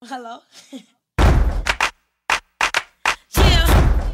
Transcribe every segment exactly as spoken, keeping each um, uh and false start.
Hello. Yeah.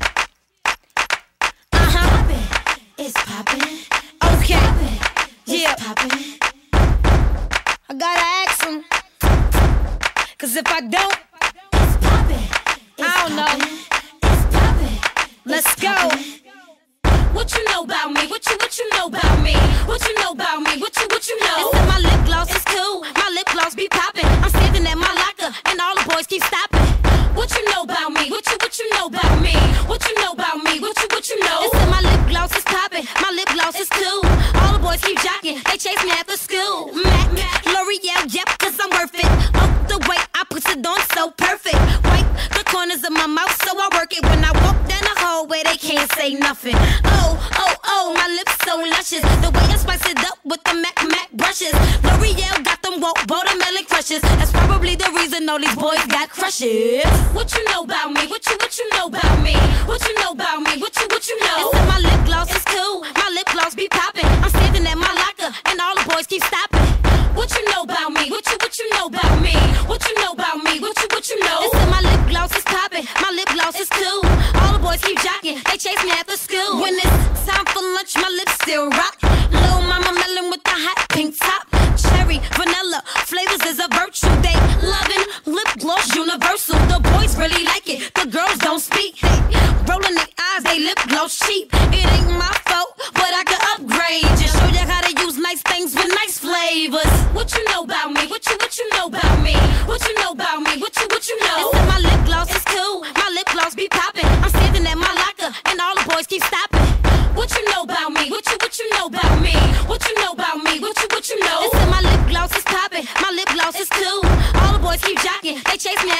Uh huh. It's poppin'. Okay. It's Yeah. poppin'. I gotta ask him. Cause if I don't, It's poppin'. It's I don't know. poppin'. It's poppin'. let's It's go. poppin'. What you know about me? What you what you know about me? What you know about me? What you what you know? They said my lip gloss is cool. My lip gloss be poppin'. I'm standing at my locker and all the boys keep stopping. What you know about me? What you what you know about me? What you know about me? What you what you They know? said my lip gloss is poppin'. My lip gloss is cool. All the boys keep jocking. They chase me after school. Mac, L'Oreal, yep, cause I'm worth it. Oh, the way I put it on so perfect. Wipe the corners of my mouth so I work it. When I walk down the hallway, they can't say nothing. Oh, oh, oh, my lips so luscious. The way I spice it up with the Mac Mac brushes. L'Oreal got them woke watermelon crushes. That's probably the reason all these boys got crushes. What you know about me? What you what you know about me? What you know about me? What you what you They know? said my lip gloss is cool. My lip gloss be poppin'. I'm standing at my locker and all the boys keep stopping. What you know about me? What you what you know about me? What you know about me? What you what you They know? said my lip gloss is poppin'. My lip gloss is cool. All the boys keep jocking. They chase me after school. When it's time for lunch, my lips still rock. Little mama melon with the hot pink top. Cherry, vanilla, flavors is a virtue. They lovin' lip gloss universal. The boys really like it. The girls don't speak. They rollin' their eyes. They lip gloss cheap. It ain't my fault, but I could upgrade. Just show you how to use nice things with nice flavors. What you know about me? What you what you know about me? What you know about me? What you what you They know? said my lip gloss is cool. My lip gloss be poppin'. I'm standing at my locker and all the boys keep stopping. What you know about me? What you what you know about me? What you know about me? What you what you They know? said my lip gloss is poppin'. My lip gloss is cool. All the boys keep jocking. They chase me